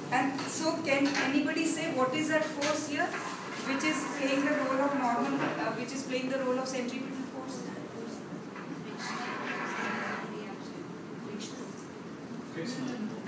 And so can anybody say what is that force here, which is playing the role of normal, which is playing the role of centripetal force? Frictional.